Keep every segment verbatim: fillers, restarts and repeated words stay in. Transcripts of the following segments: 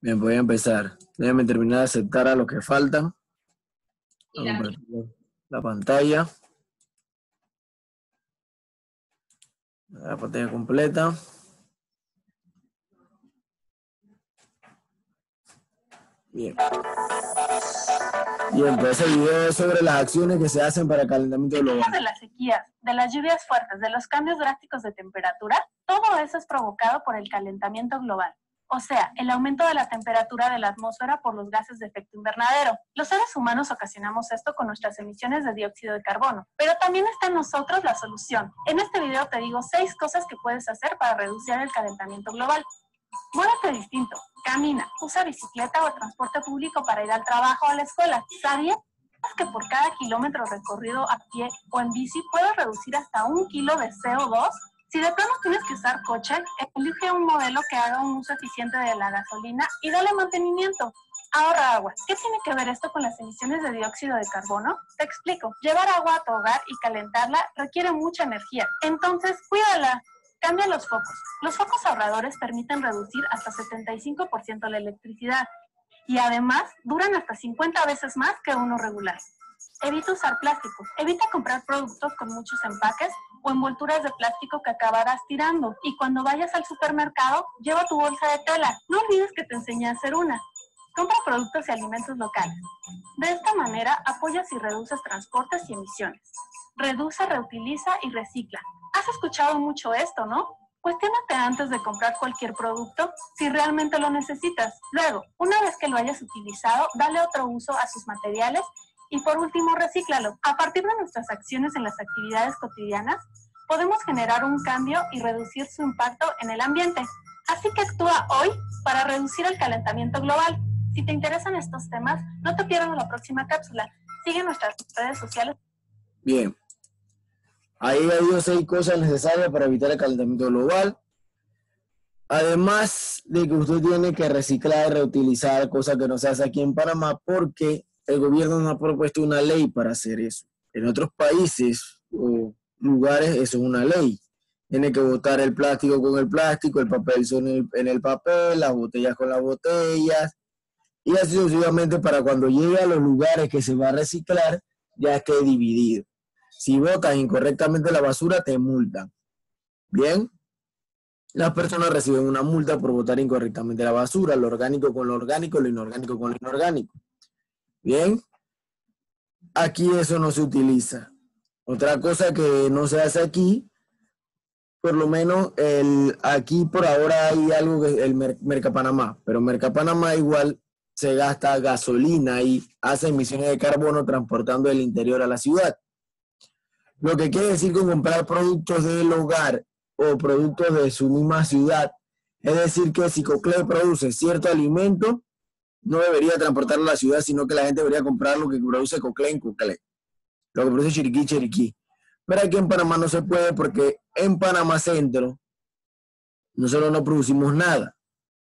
Bien, voy a empezar. Déjame terminar de aceptar a los que faltan. Vamos a compartir la pantalla. La pantalla completa. Bien. Bien, pues el video es sobre las acciones que se hacen para el calentamiento global. De las sequías, de las lluvias fuertes, de los cambios drásticos de temperatura, todo eso es provocado por el calentamiento global. O sea, el aumento de la temperatura de la atmósfera por los gases de efecto invernadero. Los seres humanos ocasionamos esto con nuestras emisiones de dióxido de carbono, pero también está en nosotros la solución. En este video te digo seis cosas que puedes hacer para reducir el calentamiento global. Muévete distinto, camina, usa bicicleta o transporte público para ir al trabajo o a la escuela. ¿Sabías que por cada kilómetro recorrido a pie o en bici puedes reducir hasta un kilo de C O dos? Si de plano tienes que usar coche, elige un modelo que haga un uso eficiente de la gasolina y dale mantenimiento. Ahorra agua. ¿Qué tiene que ver esto con las emisiones de dióxido de carbono? Te explico. Llevar agua a tu hogar y calentarla requiere mucha energía. Entonces, cuídala. Cambia los focos. Los focos ahorradores permiten reducir hasta setenta y cinco por ciento la electricidad y además duran hasta cincuenta veces más que uno regular. Evita usar plástico. Evita comprar productos con muchos empaques o envolturas de plástico que acabarás tirando. Y cuando vayas al supermercado, lleva tu bolsa de tela. No olvides que te enseñé a hacer una. Compra productos y alimentos locales. De esta manera, apoyas y reduces transportes y emisiones. Reduce, reutiliza y recicla. Has escuchado mucho esto, ¿no? Cuestiónate antes de comprar cualquier producto si realmente lo necesitas. Luego, una vez que lo hayas utilizado, dale otro uso a sus materiales y por último, recíclalo. A partir de nuestras acciones en las actividades cotidianas, podemos generar un cambio y reducir su impacto en el ambiente. Así que actúa hoy para reducir el calentamiento global. Si te interesan estos temas, no te pierdas la próxima cápsula. Sigue nuestras redes sociales. Bien. Ahí hay seis cosas necesarias para evitar el calentamiento global. Además de que usted tiene que reciclar y reutilizar, cosa que no se hace aquí en Panamá, porque el gobierno no ha propuesto una ley para hacer eso. En otros países o lugares eso es una ley. Tiene que botar el plástico con el plástico, el papel en el, en el papel, las botellas con las botellas, y así sucesivamente para cuando llegue a los lugares que se va a reciclar, ya esté dividido. Si botas incorrectamente la basura, te multan. Bien. Las personas reciben una multa por botar incorrectamente la basura, lo orgánico con lo orgánico, lo inorgánico con lo inorgánico. Bien. Aquí eso no se utiliza. Otra cosa que no se hace aquí, por lo menos el, aquí por ahora hay algo que es el Mer, Mercapanamá, pero Mercapanamá igual se gasta gasolina y hace emisiones de carbono transportando del interior a la ciudad. Lo que quiere decir con comprar productos del hogar o productos de su misma ciudad, es decir que si Coclé produce cierto alimento, no debería transportarlo a la ciudad, sino que la gente debería comprar lo que produce Coclé en Coclé, lo que produce Chiriquí, Chiriquí. Pero aquí en Panamá no se puede porque en Panamá Centro nosotros no producimos nada,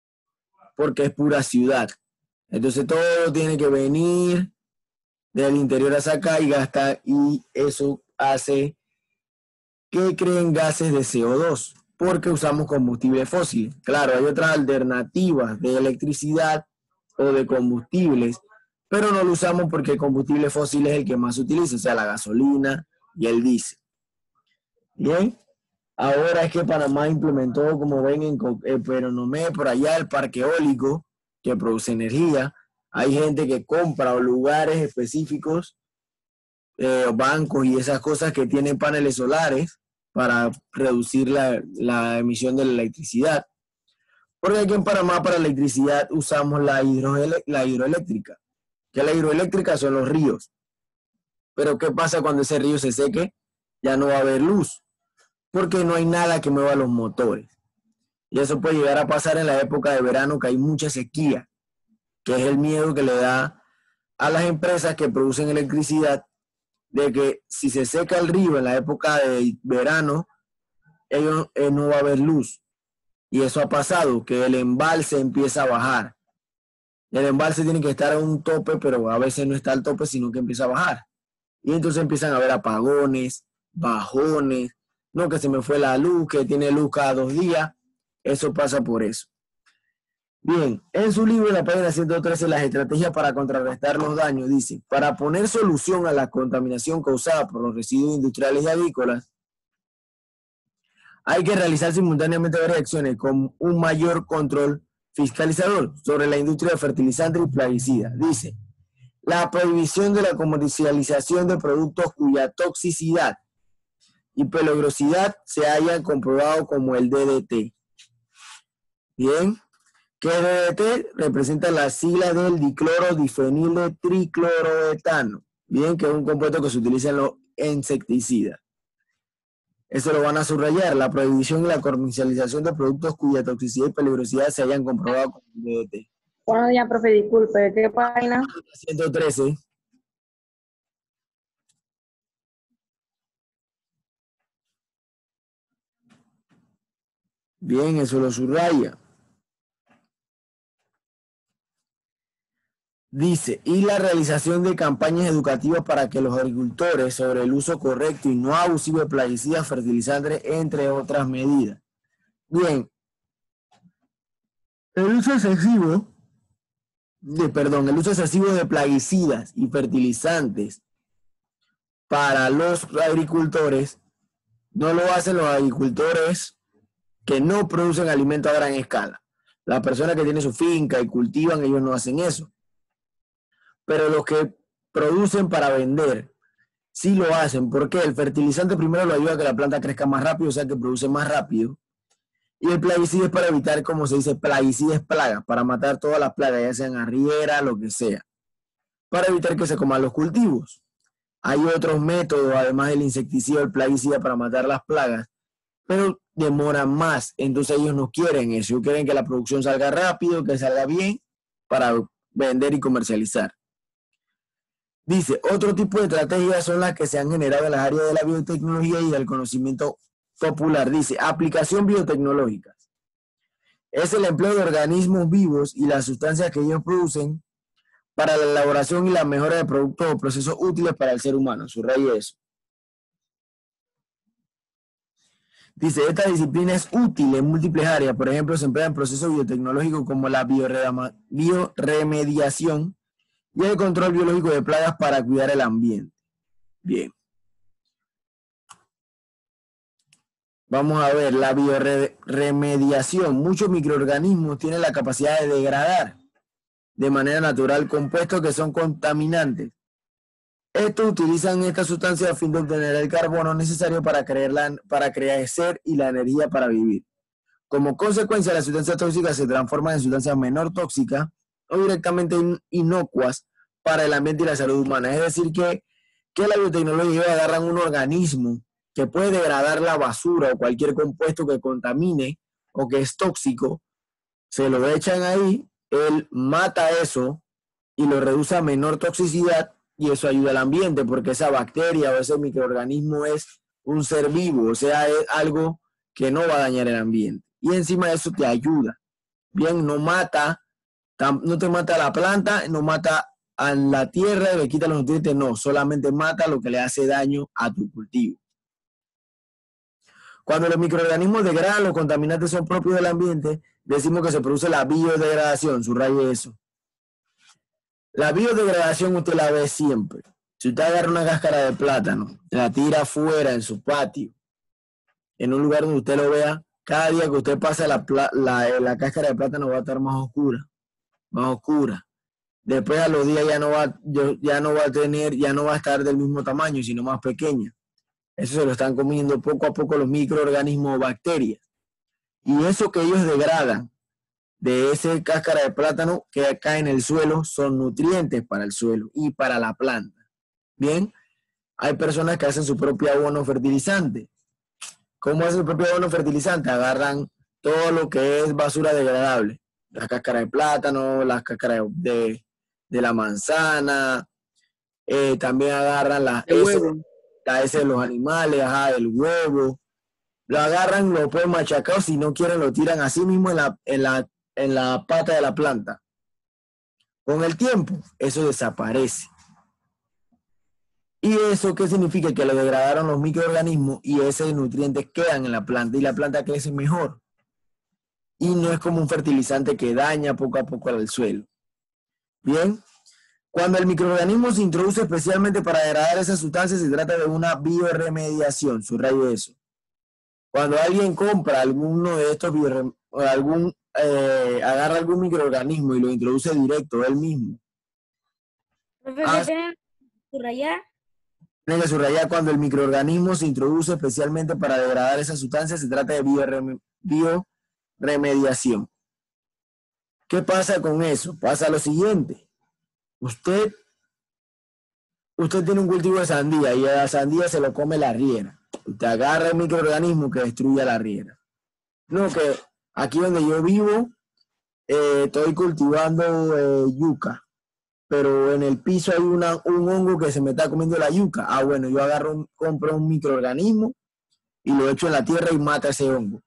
porque es pura ciudad. Entonces todo tiene que venir del interior hacia acá y gastar, y eso hace que creen gases de C O dos, porque usamos combustible fósil. Claro, hay otras alternativas de electricidad o de combustibles, pero no lo usamos porque el combustible fósil es el que más se utiliza, o sea, la gasolina y el diésel. Bien, ahora es que Panamá implementó, como ven en eh, Peronomé, por allá el parque eólico que produce energía. Hay gente que compra lugares específicos, eh, bancos y esas cosas que tienen paneles solares para reducir la, la emisión de la electricidad. Porque aquí en Panamá para electricidad usamos la, hidroele la hidroeléctrica, que la hidroeléctrica son los ríos. Pero ¿qué pasa cuando ese río se seque? Ya no va a haber luz, porque no hay nada que mueva los motores. Y eso puede llegar a pasar en la época de verano, que hay mucha sequía, que es el miedo que le da a las empresas que producen electricidad, de que si se seca el río en la época de verano, ellos, eh, no va a haber luz. Y eso ha pasado, que el embalse empieza a bajar. El embalse tiene que estar a un tope, pero a veces no está al tope, sino que empieza a bajar. Y entonces empiezan a haber apagones, bajones, no que se me fue la luz, que tiene luz cada dos días. Eso pasa por eso. Bien, en su libro, en la página ciento trece, las estrategias para contrarrestar los daños, dice, para poner solución a la contaminación causada por los residuos industriales y agrícolas, hay que realizar simultáneamente varias acciones con un mayor control fiscalizador sobre la industria de fertilizantes y plaguicidas. Dice, la prohibición de la comercialización de productos cuya toxicidad y peligrosidad se hayan comprobado como el D D T. Bien, que el D D T representa la sigla del dicloro difenil tricloroetano. Bien, que es un compuesto que se utiliza en los insecticidas. Eso lo van a subrayar, la prohibición y la comercialización de productos cuya toxicidad y peligrosidad se hayan comprobado como el D D T. Buenos días, profe, disculpe, ¿qué página? ciento trece. Bien, eso lo subraya. Dice, y la realización de campañas educativas para que los agricultores sobre el uso correcto y no abusivo de plaguicidas, fertilizantes, entre otras medidas. Bien, el uso excesivo de, perdón, el uso excesivo de plaguicidas y fertilizantes para los agricultores no lo hacen los agricultores que no producen alimento a gran escala. Las personas que tienen su finca y cultivan, ellos no hacen eso. Pero los que producen para vender, sí lo hacen, porque el fertilizante primero lo ayuda a que la planta crezca más rápido, o sea que produce más rápido. Y el plaguicida es para evitar, como se dice, plaguicida es plaga, para matar todas las plagas, ya sean arrieras, lo que sea, para evitar que se coman los cultivos. Hay otros métodos, además del insecticida, el plaguicida, para matar las plagas, pero demoran más, entonces ellos no quieren eso, ellos quieren que la producción salga rápido, que salga bien, para vender y comercializar. Dice, otro tipo de estrategias son las que se han generado en las áreas de la biotecnología y del conocimiento popular. Dice, aplicación biotecnológica. Es el empleo de organismos vivos y las sustancias que ellos producen para la elaboración y la mejora de productos o procesos útiles para el ser humano. Subraye eso. Dice, esta disciplina es útil en múltiples áreas. Por ejemplo, se emplea en procesos biotecnológicos como la bioremediación y el control biológico de plagas para cuidar el ambiente. Bien. Vamos a ver, la bioremediación. Muchos microorganismos tienen la capacidad de degradar de manera natural compuestos que son contaminantes. Estos utilizan esta sustancia a fin de obtener el carbono necesario para, crear la, para crecer y la energía para vivir. Como consecuencia, las sustancias tóxicas se transforman en sustancias menor tóxicas o directamente inocuas para el ambiente y la salud humana. Es decir, que, que la biotecnología agarran un organismo que puede degradar la basura o cualquier compuesto que contamine o que es tóxico, se lo echan ahí, él mata eso y lo reduce a menor toxicidad y eso ayuda al ambiente porque esa bacteria o ese microorganismo es un ser vivo, o sea, es algo que no va a dañar el ambiente. Y encima de eso te ayuda. Bien, no mata, no te mata a la planta, no mata a la tierra, le quita los nutrientes, no, solamente mata lo que le hace daño a tu cultivo. Cuando los microorganismos degradan, los contaminantes son propios del ambiente, decimos que se produce la biodegradación, subraye eso. La biodegradación usted la ve siempre. Si usted agarra una cáscara de plátano, la tira afuera en su patio, en un lugar donde usted lo vea, cada día que usted pasa la, la, la cáscara de plátano va a estar más oscura, más oscura. Después a los días ya no va, ya no va a tener, ya no va a estar del mismo tamaño, sino más pequeña. Eso se lo están comiendo poco a poco los microorganismos o bacterias. Y eso que ellos degradan de ese cáscara de plátano que cae en el suelo son nutrientes para el suelo y para la planta. Bien, hay personas que hacen su propio abono fertilizante. ¿Cómo hacen su propio abono fertilizante? Agarran todo lo que es basura degradable. La cáscara de plátano, las cáscaras de, de la manzana, eh, también agarran las heces, las heces de los animales, ajá, el huevo. Lo agarran, lo pueden machacar, si no quieren lo tiran así mismo en la, en la, en la pata de la planta. Con el tiempo, eso desaparece. ¿Y eso qué significa? Que lo degradaron los microorganismos y esos nutrientes quedan en la planta y la planta crece mejor. y no es como un fertilizante que daña poco a poco al suelo. Bien, cuando el microorganismo se introduce especialmente para degradar esas sustancias, se trata de una bioremediación, subrayo eso. Cuando alguien compra alguno de estos biorem o algún, eh, agarra algún microorganismo y lo introduce directo él mismo. Profesor, ¿tiene que subrayar? Tiene que subrayar cuando el microorganismo se introduce especialmente para degradar esas sustancias, se trata de biorem bioremediación. ¿Qué pasa con eso? Pasa lo siguiente. Usted, usted tiene un cultivo de sandía y a la sandía se lo come la riera. Usted agarra el microorganismo que destruye la riera. No, que aquí donde yo vivo eh, estoy cultivando eh, yuca, pero en el piso hay una, un hongo que se me está comiendo la yuca. Ah, bueno, yo agarro, un, compro un microorganismo y lo echo en la tierra y mata ese hongo.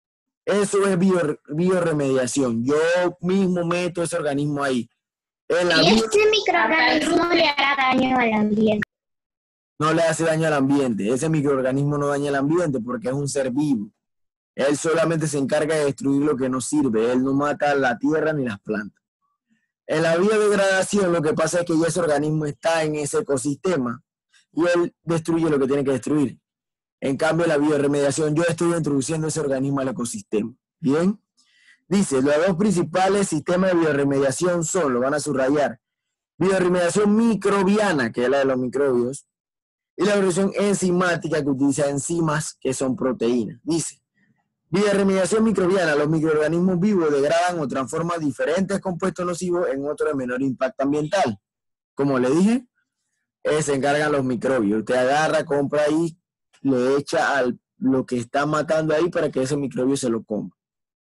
Eso es bio, bioremediación. Yo mismo meto ese organismo ahí. En la ¿Y bio... este microorganismo le hará daño al ambiente? No le hace daño al ambiente. Ese microorganismo no daña el ambiente porque es un ser vivo. Él solamente se encarga de destruir lo que no sirve. Él no mata la tierra ni las plantas. En la biodegradación lo que pasa es que ya ese organismo está en ese ecosistema y él destruye lo que tiene que destruir. En cambio, la bioremediación, yo estoy introduciendo ese organismo al ecosistema. ¿Bien? Dice, los dos principales sistemas de bioremediación son, lo van a subrayar, bioremediación microbiana, que es la de los microbios, y la bioremediación enzimática, que utiliza enzimas, que son proteínas. Dice, bioremediación microbiana, los microorganismos vivos degradan o transforman diferentes compuestos nocivos en otros de menor impacto ambiental. Como le dije, eh, se encargan los microbios. Usted agarra, compra ahí, le echa al, lo que está matando ahí para que ese microbio se lo coma.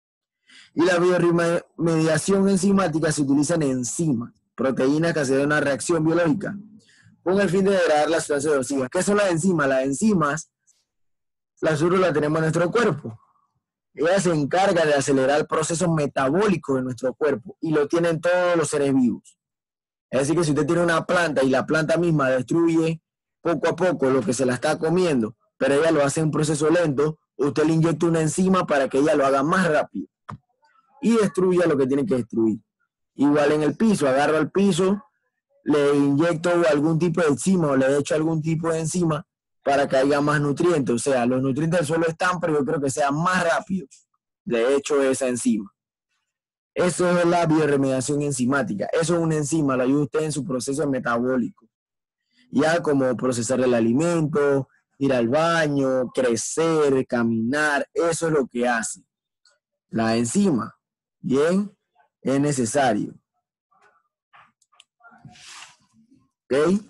Y la bioremediación enzimática se utilizan enzimas, proteínas que hacen una reacción biológica con el fin de degradar las sustancias nocivas. ¿Qué son las enzimas? Las enzimas, nosotros las tenemos en nuestro cuerpo. Ella se encarga de acelerar procesos metabólicos de nuestro cuerpo y lo tienen todos los seres vivos. Es decir, que si usted tiene una planta y la planta misma destruye poco a poco lo que se la está comiendo, pero ella lo hace en un proceso lento, usted le inyecta una enzima para que ella lo haga más rápido y destruya lo que tiene que destruir. Igual en el piso, agarro el piso, le inyecto algún tipo de enzima o le echo algún tipo de enzima para que haya más nutrientes. O sea, los nutrientes del suelo están, pero yo creo que sea más rápido. Le echo esa enzima. Eso es la bioremediación enzimática. Eso es una enzima, la ayuda a usted en su proceso metabólico. Ya como procesar el alimento, ir al baño, crecer, caminar, eso es lo que hace la enzima. Bien, es necesario. ¿Ok?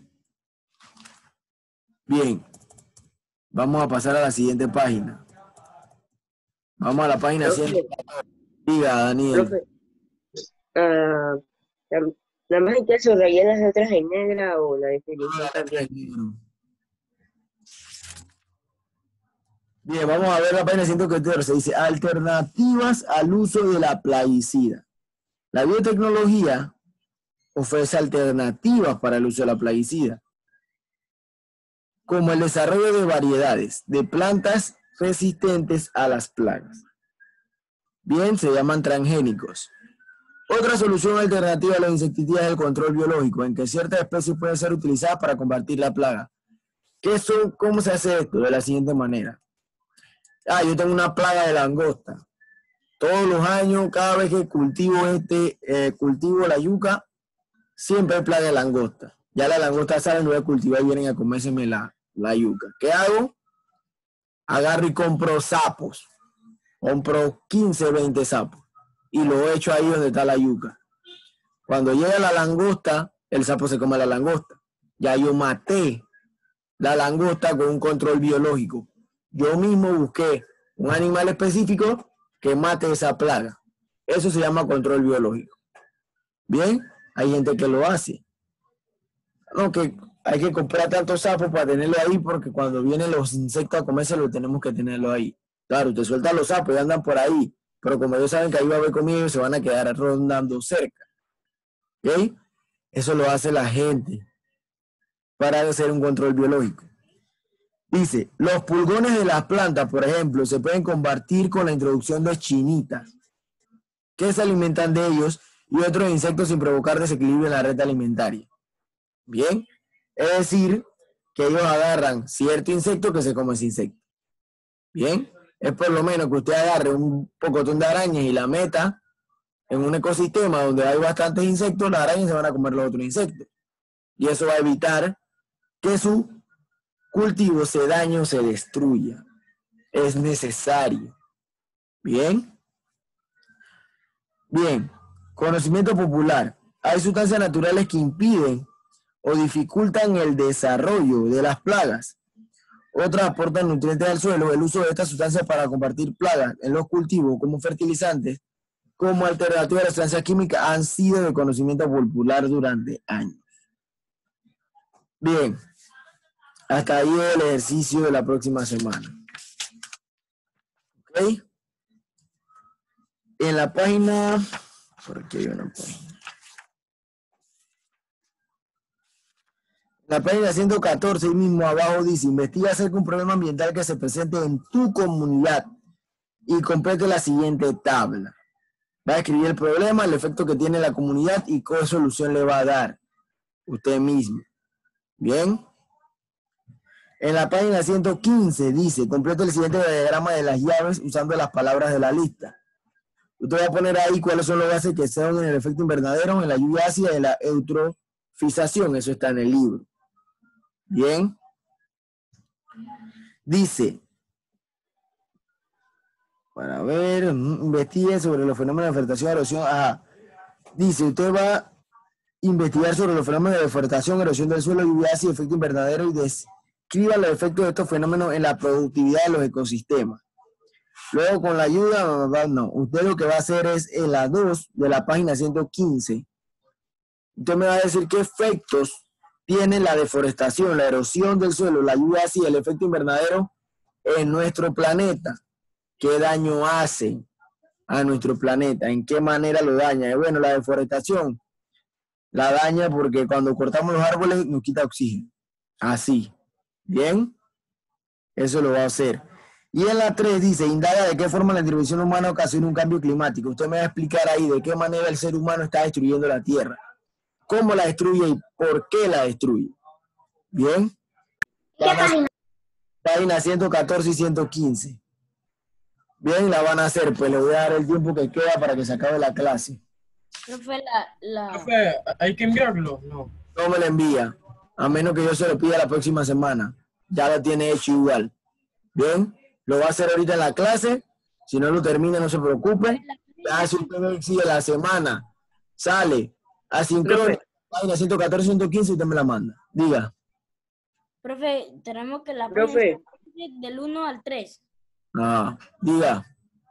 Bien, vamos a pasar a la siguiente página. Vamos a la página ciento catorce. Diga, Daniel. Profe, uh, ¿nada más hay que subrayar las letras en negra o la definición también? Bien, vamos a ver la página ciento catorce. Dice, alternativas al uso de la plaguicida. La biotecnología ofrece alternativas para el uso de la plaguicida, como el desarrollo de variedades de plantas resistentes a las plagas. Bien, se llaman transgénicos. Otra solución alternativa a los insecticidas es el control biológico, en que ciertas especies pueden ser utilizadas para combatir la plaga. ¿Qué son, ¿Cómo se hace esto? De la siguiente manera. Ah, yo tengo una plaga de langosta. Todos los años, cada vez que cultivo este, eh, cultivo la yuca, siempre hay plaga de langosta. Ya la langosta salen, lo voy a cultivar y vienen a comérseme la, la yuca. ¿Qué hago? Agarro y compro sapos. Compro quince, veinte sapos. Y lo echo ahí donde está la yuca. Cuando llega la langosta, el sapo se come la langosta. Ya yo maté la langosta con un control biológico. Yo mismo busqué un animal específico que mate esa plaga. Eso se llama control biológico. Bien, hay gente que lo hace. No, que hay que comprar tantos sapos para tenerlo ahí porque cuando vienen los insectos a comérselo tenemos que tenerlo ahí. Claro, usted suelta los sapos y andan por ahí, pero como ellos saben que ahí va a haber comida, se van a quedar rondando cerca. ¿Ok? Eso lo hace la gente para hacer un control biológico. Dice, los pulgones de las plantas, por ejemplo, se pueden combatir con la introducción de chinitas. que se alimentan de ellos y otros insectos sin provocar desequilibrio en la red alimentaria. Bien, es decir, que ellos agarran cierto insecto que se come ese insecto. Bien, es por lo menos que usted agarre un pocotón de arañas y la meta en un ecosistema donde hay bastantes insectos, las arañas se van a comer los otros insectos. Y eso va a evitar que su cultivo se dañe o se destruya. Es necesario. Bien. Bien. Conocimiento popular. Hay sustancias naturales que impiden o dificultan el desarrollo de las plagas. Otras aportan nutrientes al suelo. El uso de estas sustancias para combatir plagas en los cultivos como fertilizantes, como alternativa a las sustancias químicas, han sido de conocimiento popular durante años. Bien, hasta ahí el ejercicio de la próxima semana. ¿Ok? En la página, por aquí hay una página. En la página ciento catorce, ahí mismo abajo dice, investiga acerca de un problema ambiental que se presente en tu comunidad y complete la siguiente tabla. Va a escribir el problema, el efecto que tiene la comunidad y qué solución le va a dar usted mismo. Bien. En la página ciento quince dice, complete el siguiente diagrama de las llaves usando las palabras de la lista. Usted va a poner ahí cuáles son los gases que se dan en el efecto invernadero, en la lluvia ácida y en la eutrofización. Eso está en el libro. Bien. Dice, para ver, investigue sobre los fenómenos de deforestación, erosión. Ajá. Dice, usted va a investigar sobre los fenómenos de deforestación, erosión del suelo, lluvia ácida, efecto invernadero y describa los efectos de estos fenómenos en la productividad de los ecosistemas. Luego, con la ayuda, no, usted lo que va a hacer es en la dos de la página ciento quince. Usted me va a decir qué efectos tiene la deforestación, la erosión del suelo, la lluvia ácida, el efecto invernadero en nuestro planeta. ¿Qué daño hace a nuestro planeta? ¿En qué manera lo daña? Y bueno, la deforestación la daña porque cuando cortamos los árboles nos quita oxígeno. Así. ¿Bien? Eso lo va a hacer. Y en la tres dice, indaga de qué forma la intervención humana ocasiona un cambio climático. Usted me va a explicar ahí de qué manera el ser humano está destruyendo la Tierra. ¿Cómo la destruye y por qué la destruye? ¿Bien? ¿Qué página? Página ciento catorce y ciento quince. Bien, la van a hacer. Pues le voy a dar el tiempo que queda para que se acabe la clase. Profe, la, la... Profe, ¿hay que enviarlo? No. No me la envía, a menos que yo se lo pida la próxima semana. Ya lo tiene hecho igual. Bien, lo va a hacer ahorita en la clase. Si no lo termina, no se preocupe. Ah, si usted me sigue la semana, sale asincrónico, página ciento catorce, ciento quince y usted me la manda. Diga. Profe, tenemos que la Profe. página del uno al tres. Ah, diga.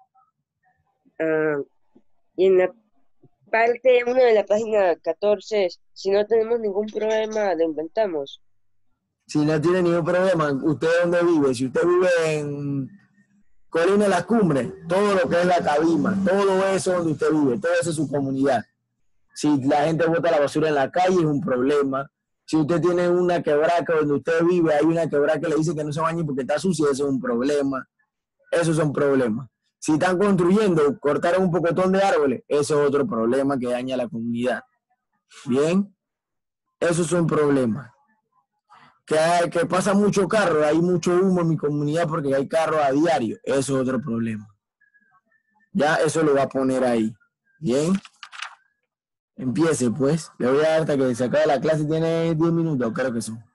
Ah, y en la parte uno de la página catorce, si no tenemos ningún problema, lo inventamos. Si no tiene ningún problema, ¿usted dónde vive? Si usted vive en Colina de la Cumbre, todo lo que es la Cabima, todo eso donde usted vive, todo eso es su comunidad. Si la gente bota la basura en la calle es un problema. Si usted tiene una quebraca donde usted vive, hay una quebraca que le dice que no se bañe porque está sucia, eso es un problema. Esos son problemas. Si están construyendo, cortaron un pocotón de árboles, eso es otro problema que daña a la comunidad. Bien, esos son problemas. Que, hay, que pasa mucho carro, hay mucho humo en mi comunidad porque hay carros a diario, eso es otro problema. Ya eso lo va a poner ahí. Bien. Empiece pues. Le voy a dar hasta que se acabe la clase, tiene diez minutos, creo que son.